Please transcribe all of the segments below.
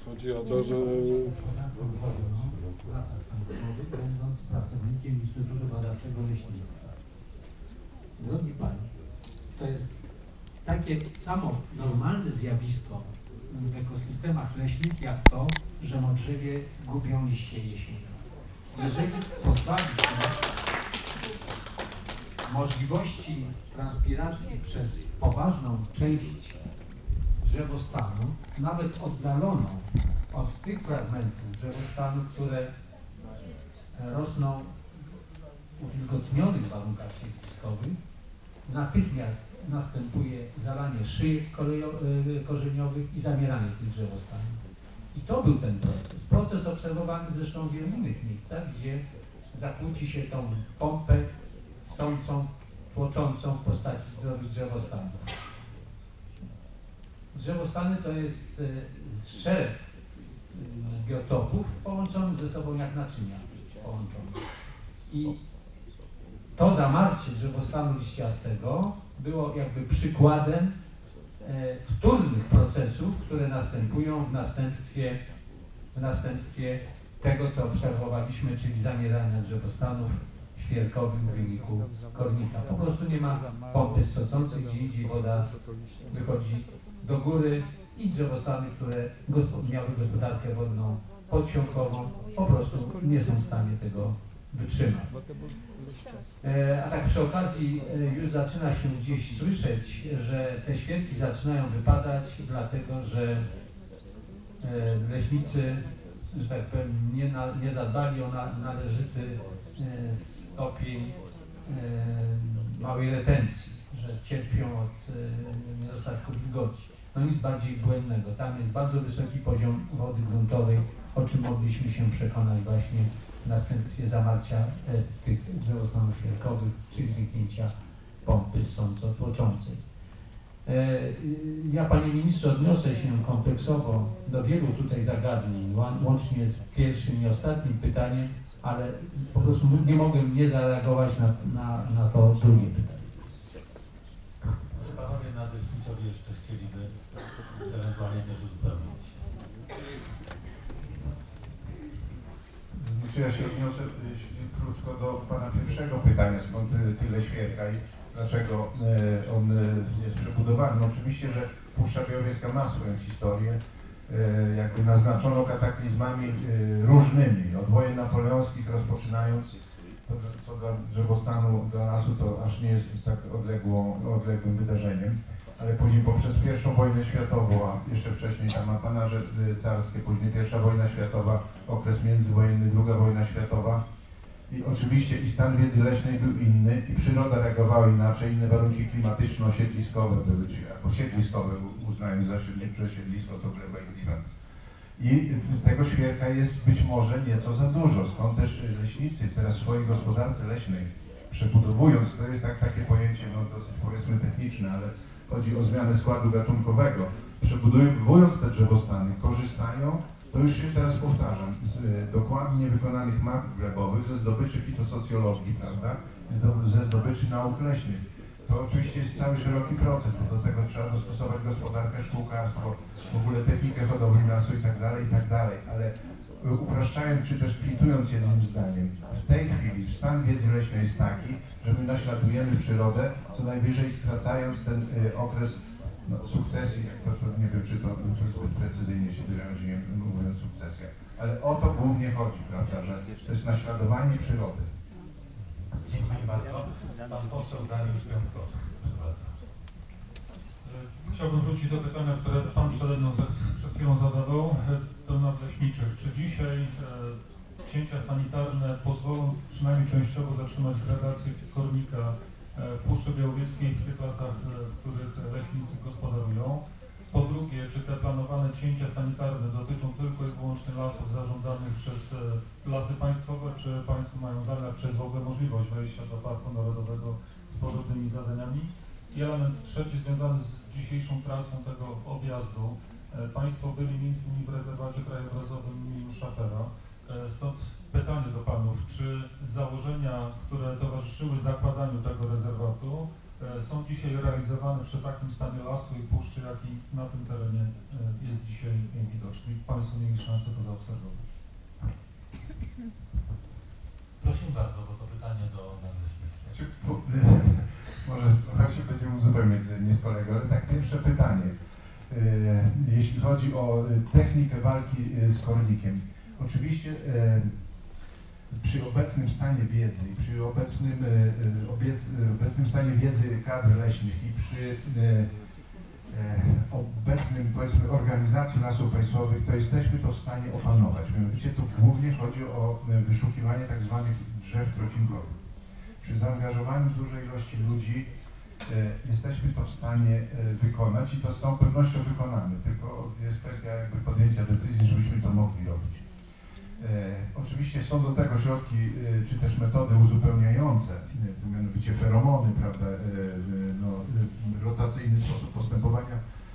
Chodzi o to, że... W Lasach Państwowych, będąc pracownikiem Instytutu Badawczego Leśnictwa. Drogi Panie, to jest takie samo normalne zjawisko w ekosystemach leśnych, jak to, że modrzewie gubią liście jesienią. Jeżeli pozbawić możliwości transpiracji przez poważną część drzewostanu, nawet oddaloną od tych fragmentów drzewostanu, które rosną w uwilgotnionych warunkach siedliskowych, natychmiast następuje zalanie szyjek korzeniowych i zamieranie tych drzewostanów. I to był ten proces. Proces obserwowany zresztą w wielu innych miejscach, gdzie zakłóci się tą pompę sącą, tłoczącą w postaci zdrowych drzewostanów. Drzewostany to jest szereg biotopów połączonych ze sobą jak naczynia połączone. I to zamarcie drzewostanu liściastego było jakby przykładem wtórnych procesów, które następują w następstwie tego, co obserwowaliśmy, czyli zamierania drzewostanów świerkowych w wyniku kornika. Po prostu nie ma pompy ssącej, gdzie indziej woda wychodzi do góry i drzewostany, które miały gospodarkę wodną podsiąkową, po prostu nie są w stanie tego wytrzymać. A tak przy okazji już zaczyna się gdzieś słyszeć, że te świerki zaczynają wypadać, dlatego że leśnicy, że tak powiem, nie zadbali o należyty stopień małej retencji, że cierpią od niedostatku wilgoci. No nic bardziej błędnego. Tam jest bardzo wysoki poziom wody gruntowej, o czym mogliśmy się przekonać właśnie w następstwie zamarcia tych drzewostanów świerkowych, czyli zniknięcia pompy ssąco-tłoczącej. Ja, Panie Ministrze, odniosę się kompleksowo do wielu tutaj zagadnień, łącznie z pierwszym i ostatnim pytaniem, ale po prostu nie mogłem nie zareagować na to drugie pytanie. Czy Panowie na dyskusji jeszcze chcieliby ewentualnie coś uzupełnić? Znaczy ja się odniosę krótko do Pana pierwszego pytania, skąd tyle świerka i dlaczego on jest przebudowany. No oczywiście, że Puszcza Białowieska ma swoją historię, jakby naznaczono kataklizmami różnymi, od wojen napoleońskich rozpoczynając, to co do drzewostanu, do lasu, to aż nie jest tak odległym wydarzeniem, ale później poprzez I wojnę światową, a jeszcze wcześniej tam apanarze carskie, później I wojna światowa, okres międzywojenny, II wojna światowa i oczywiście i stan wiedzy leśnej był inny i przyroda reagowała inaczej, inne warunki klimatyczno-siedliskowe były, albo siedliskowe, uznając za siedlisko to gleba i klimat. I tego świerka jest być może nieco za dużo, stąd też leśnicy teraz w swojej gospodarce leśnej przebudowując, to jest takie pojęcie no, dosyć powiedzmy techniczne, ale chodzi o zmianę składu gatunkowego, przebudowując te drzewostany, korzystają, to już się teraz powtarzam, z dokładnie wykonanych map glebowych, ze zdobyczy fitosocjologii, prawda, ze zdobyczy nauk leśnych. To oczywiście jest cały szeroki proces, bo do tego trzeba dostosować gospodarkę, szkółkarstwo, w ogóle technikę hodowli lasu i tak dalej, ale upraszczając czy też kwitując jednym zdaniem, w tej chwili stan wiedzy leśnej jest taki, że my naśladujemy przyrodę, co najwyżej skracając ten okres sukcesji, to nie wiem, czy to zbyt precyzyjnie się wyraziłem, mówiąc sukcesja, ale o to głównie chodzi, prawda, że to jest naśladowanie przyrody. Dziękuję bardzo. Pan poseł Dariusz Piątkowski. Chciałbym wrócić do pytania, które Pan przed chwilą zadawał, do nadleśniczych. Czy dzisiaj cięcia sanitarne pozwolą przynajmniej częściowo zatrzymać gradację kornika w Puszczy Białowieskiej w tych lasach, w których leśnicy gospodarują? Po drugie, czy te planowane cięcia sanitarne dotyczą tylko i wyłącznie lasów zarządzanych przez Lasy Państwowe, czy Państwo mają zamiar, czy jest w ogóle możliwość wejścia do Parku Narodowego z podobnymi zadaniami? I element trzeci związany z dzisiejszą trasą tego objazdu. Państwo byli m.in. w rezerwacie krajobrazowym im. Szafera. Stąd pytanie do Panów, czy założenia, które towarzyszyły zakładaniu tego rezerwatu, są dzisiaj realizowane przy takim stanie lasu i puszczy, jaki na tym terenie jest dzisiaj widoczny? społeczny i Państwo mieli szansę to zaobserwować. Prosimy bardzo, bo to pytanie do nadleśniczych. Znaczy, może trochę się będziemy uzupełniać nie z kolegą, ale tak, pierwsze pytanie. Jeśli chodzi o technikę walki z kornikiem, oczywiście przy obecnym stanie wiedzy, przy obecnym stanie wiedzy kadr leśnych i przy obecnym, powiedzmy, organizacji lasów państwowych, to jesteśmy to w stanie opanować. Mianowicie tu głównie chodzi o wyszukiwanie tak zwanych drzew trocinkowych. Przy zaangażowaniu dużej ilości ludzi jesteśmy to w stanie wykonać i to z całą pewnością wykonamy, tylko jest kwestia jakby podjęcia decyzji, żebyśmy to mogli robić. Oczywiście są do tego środki, czy też metody uzupełniające, mianowicie feromony, prawda, rotacyjny sposób postępowania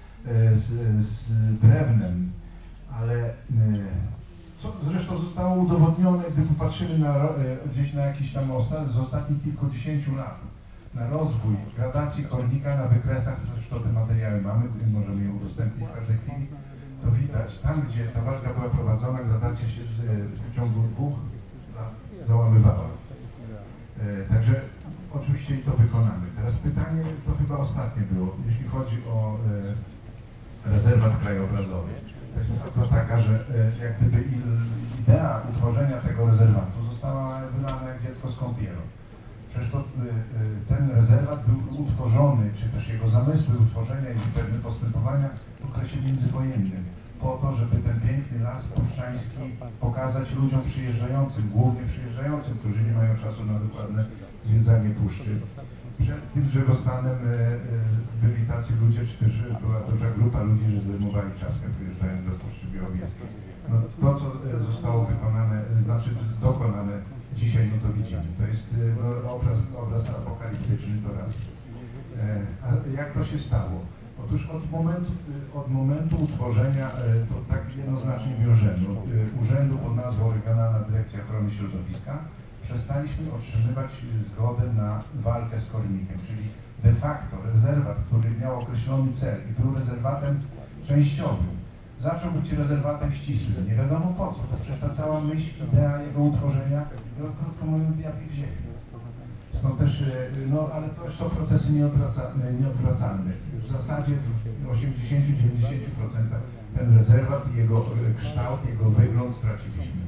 z drewnem, ale co zresztą zostało udowodnione, gdy popatrzymy gdzieś na jakiś tam z ostatnich kilkudziesięciu lat, na rozwój gradacji kornika na wykresach, zresztą te materiały mamy, możemy je udostępnić w każdej chwili, to widać, tam gdzie ta walka była prowadzona, gradacja się w ciągu 2 lat załamywała. Także oczywiście i to wykonamy. Teraz pytanie, to chyba ostatnie było, jeśli chodzi o rezerwat krajobrazowy. To jest prawda taka, że jak gdyby idea utworzenia tego rezerwatu została wylana jak dziecko z kąpielą. Przecież to, ten rezerwat był utworzony, czy też jego zamysły utworzenia i pewne postępowania w okresie międzywojennym, po to, żeby ten piękny las puszczański pokazać ludziom przyjeżdżającym, głównie przyjeżdżającym, którzy nie mają czasu na dokładne zwiedzanie puszczy. Przed tym drzewostanem byli tacy ludzie, czy też była duża grupa ludzi, że zdejmowali czapkę, przyjeżdżając do Puszczy Białowieskiej. No, to, co zostało wykonane, znaczy dokonane dzisiaj, no to widzimy. To jest obraz apokaliptyczny to raz. A jak to się stało? Otóż od momentu utworzenia, to tak jednoznacznie wiążemy, urzędu pod nazwą Regionalna Dyrekcja Ochrony Środowiska, przestaliśmy otrzymywać zgodę na walkę z kornikiem, czyli de facto rezerwat, który miał określony cel i był rezerwatem częściowym, zaczął być rezerwatem ścisłym. Nie wiadomo po co, to przecież ta cała myśl, idea jego utworzenia, krótko mówiąc, diabli w ziemi. Stąd też, no ale to są procesy nieodwracalne. W zasadzie w 80-90% ten rezerwat i jego kształt, jego wygląd straciliśmy.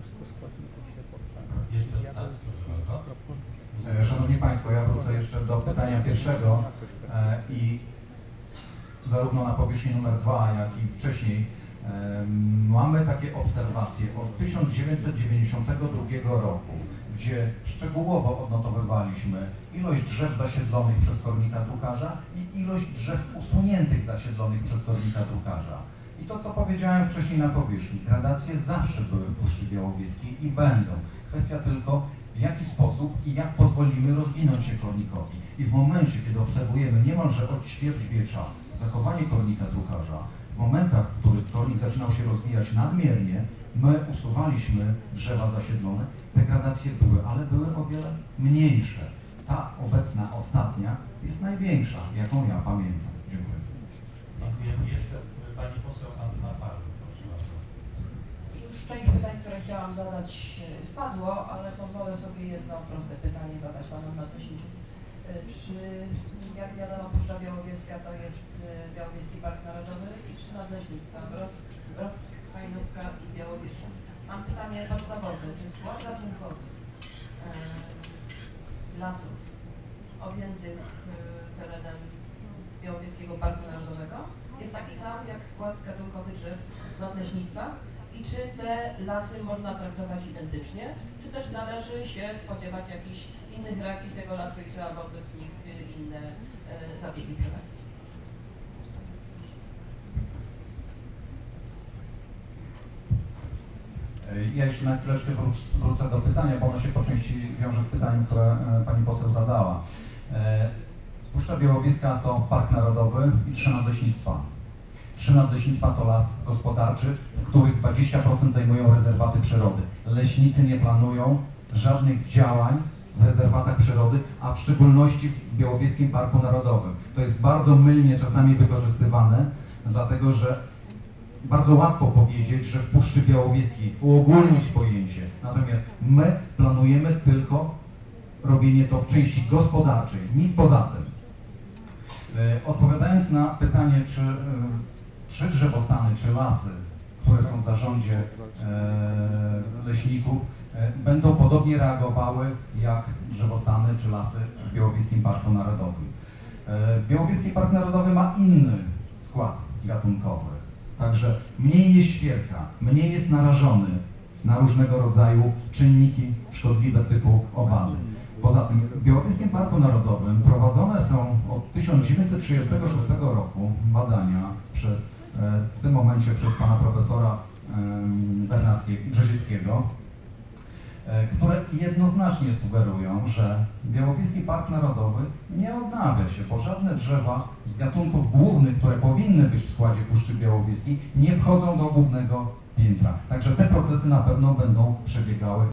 Szanowni Państwo, ja wrócę jeszcze do pytania pierwszego i zarówno na powierzchni numer 2, jak i wcześniej mamy takie obserwacje od 1992 roku, gdzie szczegółowo odnotowywaliśmy ilość drzew zasiedlonych przez kornika drukarza i ilość drzew usuniętych zasiedlonych przez kornika drukarza. I to, co powiedziałem wcześniej na powierzchni, gradacje zawsze były w Puszczy Białowieskiej i będą. Kwestia tylko, w jaki sposób i jak pozwolimy rozwinąć się kornikowi. I w momencie, kiedy obserwujemy niemalże od ćwierćwiecza zachowanie kornika drukarza, w momentach, w których kornik zaczynał się rozwijać nadmiernie, my usuwaliśmy drzewa zasiedlone, te gradacje były, ale były o wiele mniejsze. Ta obecna, ostatnia jest największa, jaką ja pamiętam. Dziękuję. Dziękujemy. Jeszcze pani poseł Anna Parl, proszę bardzo. Już część pytań, które chciałam zadać, padło, ale pozwolę sobie jedno proste pytanie zadać panom nadleśniczym. Czy, jak wiadomo, Puszcza Białowieska to jest Białowieski Park Narodowy i 3 nadleśnictwa, Mrowsk, Hajnówka i Białowieża. Mam pytanie podstawowe, czy skład gatunkowy lasów objętych terenem Białowieskiego Parku Narodowego jest taki sam jak skład gatunkowy drzew w nadleśnictwach i czy te lasy można traktować identycznie, czy też należy się spodziewać jakichś innych reakcji tego lasu i trzeba wobec nich inne zabiegi prowadzić? Ja jeszcze na chwileczkę wrócę do pytania, bo ono się po części wiąże z pytaniem, które pani poseł zadała. Puszcza Białowieska to park narodowy i 3 nadleśnictwa. 3 nadleśnictwa to las gospodarczy, w których 20% zajmują rezerwaty przyrody. Leśnicy nie planują żadnych działań w rezerwatach przyrody, a w szczególności w Białowieskim Parku Narodowym. To jest bardzo mylnie czasami wykorzystywane, dlatego że bardzo łatwo powiedzieć, że w Puszczy Białowieskiej uogólnić pojęcie, natomiast my planujemy tylko robienie to w części gospodarczej, nic poza tym. Odpowiadając na pytanie, czy drzewostany, czy lasy, które są w zarządzie leśników, będą podobnie reagowały jak drzewostany czy lasy w Białowieskim Parku Narodowym. Białowieski Park Narodowy ma inny skład gatunkowy, także mniej jest świerka, mniej jest narażony na różnego rodzaju czynniki szkodliwe typu owady. Poza tym w Białowieskim Parku Narodowym prowadzone są od 1936 roku badania w tym momencie przez pana profesora Brzezieckiego, które jednoznacznie sugerują, że Białowieski Park Narodowy nie odnawia się, bo żadne drzewa z gatunków głównych, które powinny być w składzie Puszczy Białowieskiej, nie wchodzą do głównego piętra. Także te procesy na pewno będą przebiegały